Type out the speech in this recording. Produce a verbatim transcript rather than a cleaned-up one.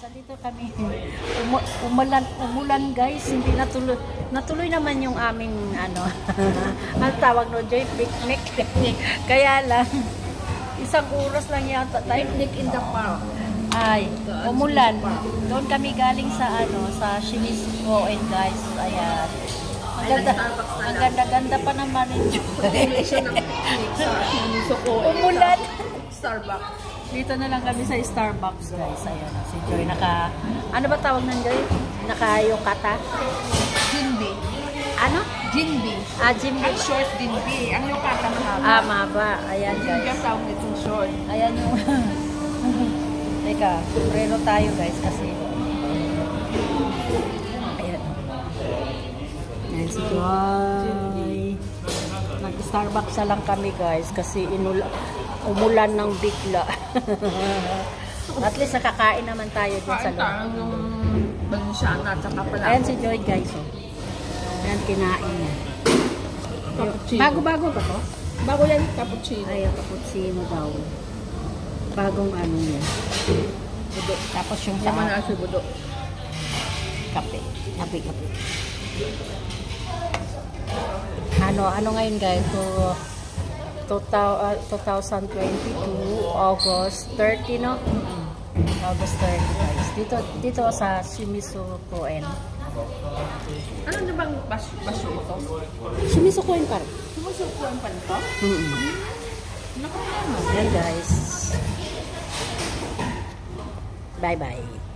Dito kami. Um, umulan, umulan guys, hindi natuloy. Natuloy naman yung aming ano. Ang tawag no, Joy, picnic. Kaya lang isang oras lang yata tayo. Picnic in the park. Ay, umulan. Doon kami galing sa ano, sa Shimizu and guys. Ayan. Ang ganda, ang ganda-ganda pa naman yung umulan. Starbucks. Dito na lang kami sa Starbucks guys. Ayan, si Joy naka, ano ba tawag ng Joy? Naka yung kata? Jinbi. Ano? Jinbi. Ah, Jinbi. Ang short Jinbi. Ang yung kata mahaba. Ah, mahaba. Ayan Jinbi guys. ang tawag nitong short. Ayan yung teka, sombrero tayo guys kasi ayan. Ayan si Joy. Nag-Starbucks na lang kami guys kasi inula umulan ng bigla. At least nakakain naman tayo dun sa loob. Parang yung bansyana at saka pala. Ayan si Joy guys. Oh. Ayan, kinain niya. Cappuccino. Bago-bago ba to? Bago yan, cappuccino. Ay, cappuccino daw. Bagong ano yan. Budo. Tapos yung sa Sama na si budo. kape. Kape, kape. Ano, ano ngayon guys? So, twenty twenty-two, August thirtieth, no? August thirtieth guys. Dito, dito sa Shimizu Koen. Ano na bang bas baso ito? Shimizu Koen Park. Sumusukuan pa nito? Mm-hmm. Naku naman. Yan guys. Bye-bye.